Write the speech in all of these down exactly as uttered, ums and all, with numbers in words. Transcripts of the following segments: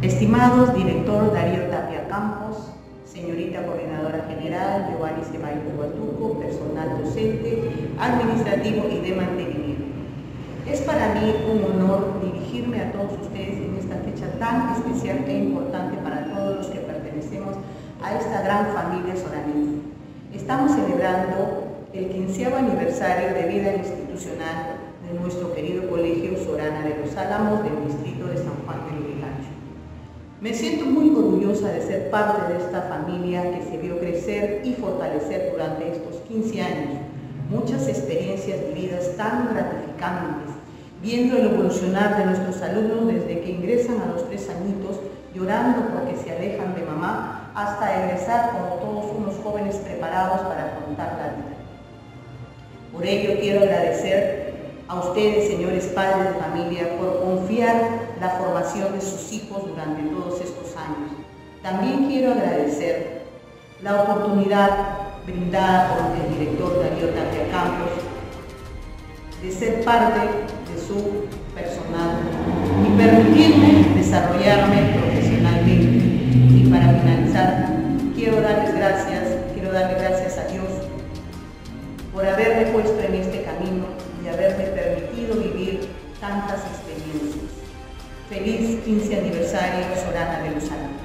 Estimados director Darío Tapia Campos, señorita coordinadora general Giovanni Ceballos Guatuco, personal docente, administrativo y de mantenimiento. Es para mí un honor dirigirme a todos ustedes en esta fecha tan especial e importante para todos los que pertenecemos a esta gran familia soranense. Estamos celebrando el quinceavo aniversario de vida institucional de nuestro querido Colegio Sorana de los Álamos del distrito de San Juan de Lurigancho. Me siento muy orgullosa de ser parte de esta familia que se vio crecer y fortalecer durante estos quince años. Muchas experiencias vividas tan gratificantes, viendo el evolucionar de nuestros alumnos desde que ingresan a los tres añitos, llorando porque se alejan de mamá, hasta egresar como todos unos jóvenes preparados para afrontar la vida. Por ello quiero agradecer a ustedes, señores padres de familia, por confiar la formación de sus hijos durante todos estos años. También quiero agradecer la oportunidad brindada por el director Darío Tapia Campos de ser parte de su personal y permitirme desarrollarme profesionalmente. Y para finalizar, quiero darles gracias, quiero darle gracias a Dios por haberme puesto en este camino y haberme permitido vivir tantas experiencias. Feliz quince aniversario Sorana de los Álamos.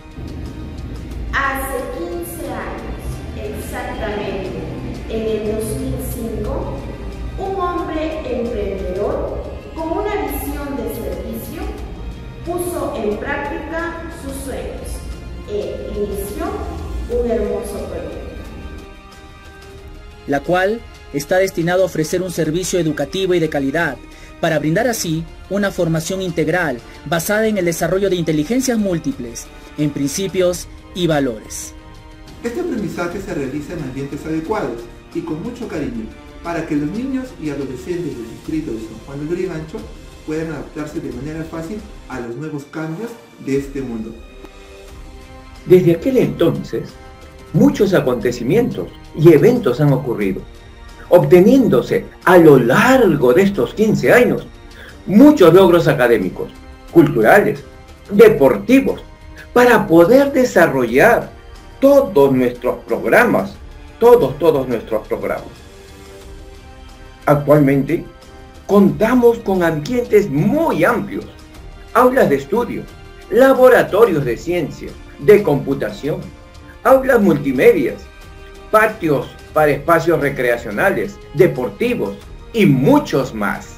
Hace quince años, exactamente, en el dos mil cinco, un hombre emprendedor con una visión de servicio puso en práctica sus sueños e inició un hermoso proyecto, la cual está destinado a ofrecer un servicio educativo y de calidad, para brindar así una formación integral basada en el desarrollo de inteligencias múltiples, en principios y valores. Este aprendizaje se realiza en ambientes adecuados y con mucho cariño, para que los niños y adolescentes del distrito de San Juan de Lurigancho puedan adaptarse de manera fácil a los nuevos cambios de este mundo. Desde aquel entonces, muchos acontecimientos y eventos han ocurrido, obteniéndose a lo largo de estos quince años muchos logros académicos, culturales, deportivos, para poder desarrollar todos nuestros programas, todos, todos nuestros programas. Actualmente, contamos con ambientes muy amplios, aulas de estudio, laboratorios de ciencia, de computación, aulas multimedias, patios para espacios recreacionales, deportivos y muchos más.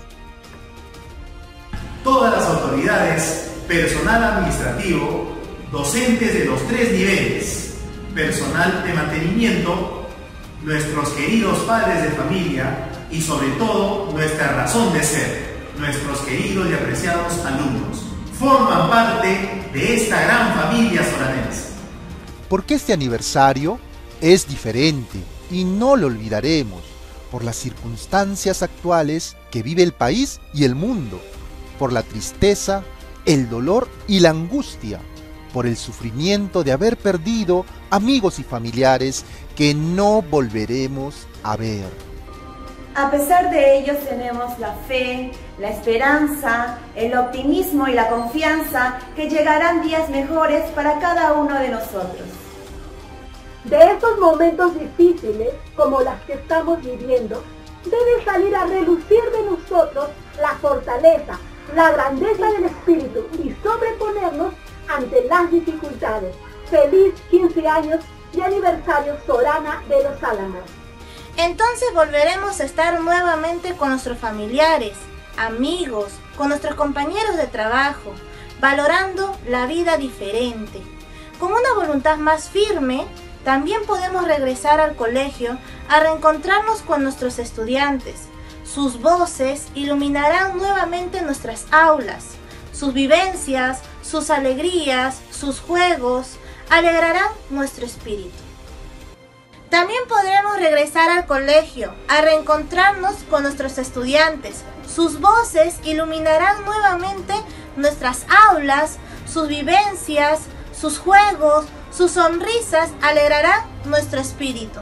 Todas las autoridades, personal administrativo, docentes de los tres niveles, personal de mantenimiento, nuestros queridos padres de familia y sobre todo nuestra razón de ser, nuestros queridos y apreciados alumnos, forman parte de esta gran familia soranense. Porque este aniversario es diferente y no lo olvidaremos por las circunstancias actuales que vive el país y el mundo, por la tristeza, el dolor y la angustia, por el sufrimiento de haber perdido amigos y familiares que no volveremos a ver. A pesar de ellos tenemos la fe, la esperanza, el optimismo y la confianza que llegarán días mejores para cada uno de nosotros. De estos momentos difíciles, como las que estamos viviendo, debe salir a relucir de nosotros la fortaleza, la grandeza del espíritu y sobreponernos ante las dificultades. Feliz quince años de aniversario Sorana de los Álamos. Entonces volveremos a estar nuevamente con nuestros familiares, amigos, con nuestros compañeros de trabajo, valorando la vida diferente. Con una voluntad más firme, también podemos regresar al colegio a reencontrarnos con nuestros estudiantes. Sus voces iluminarán nuevamente nuestras aulas. Sus vivencias, sus alegrías, sus juegos, alegrarán nuestro espíritu. También podremos regresar al colegio a reencontrarnos con nuestros estudiantes. Sus voces iluminarán nuevamente nuestras aulas, sus vivencias, sus juegos, sus sonrisas alegrarán nuestro espíritu.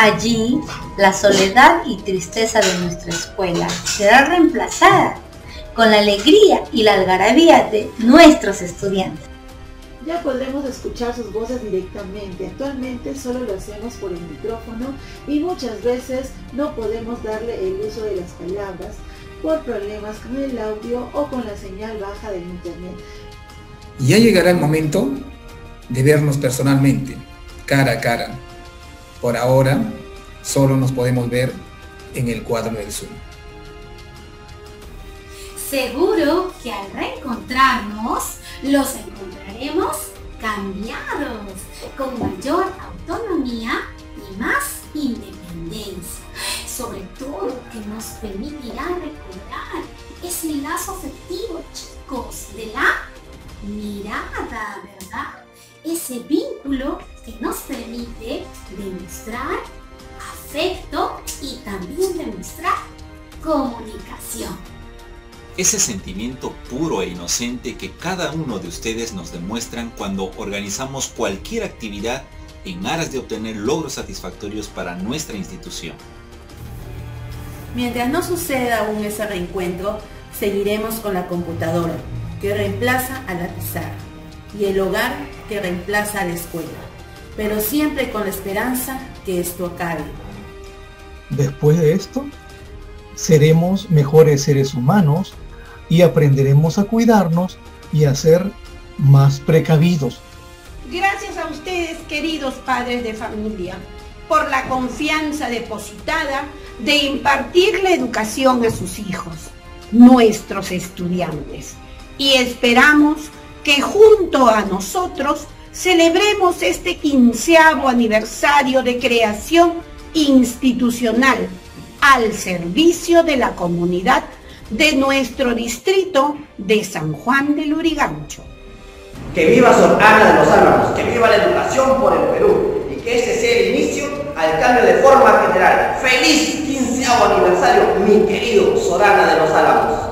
Allí, la soledad y tristeza de nuestra escuela será reemplazada con la alegría y la algarabía de nuestros estudiantes. Ya podremos escuchar sus voces directamente. Actualmente solo lo hacemos por el micrófono y muchas veces no podemos darle el uso de las palabras por problemas con el audio o con la señal baja del internet. Ya llegará el momento de vernos personalmente, cara a cara. Por ahora, solo nos podemos ver en el cuadro del Zoom. Seguro que al reencontrarnos, los encontraremos cambiados, con mayor autonomía y más independencia. Sobre todo que nos permitirá recordar ese lazo afectivo, chicos, de la mirada, ¿verdad? Ese vínculo que nos permite demostrar afecto y también demostrar comunicación. Ese sentimiento puro e inocente que cada uno de ustedes nos demuestran cuando organizamos cualquier actividad en aras de obtener logros satisfactorios para nuestra institución. Mientras no suceda aún ese reencuentro, seguiremos con la computadora, que reemplaza a la pizarra, y el hogar, que reemplaza a la escuela, pero siempre con la esperanza que esto acabe. Después de esto, seremos mejores seres humanos y aprenderemos a cuidarnos y a ser más precavidos. Gracias a ustedes, queridos padres de familia, por la confianza depositada de impartir la educación a sus hijos, nuestros estudiantes. Y esperamos que junto a nosotros celebremos este quinceavo aniversario de creación institucional al servicio de la comunidad de nuestro distrito de San Juan de Lurigancho. Que viva Sor Ana de los Álamos, que viva la educación por el Perú y que ese sea el inicio al cambio de forma general. ¡Feliz quinceavo aniversario, mi querido Sor Ana de los Álamos!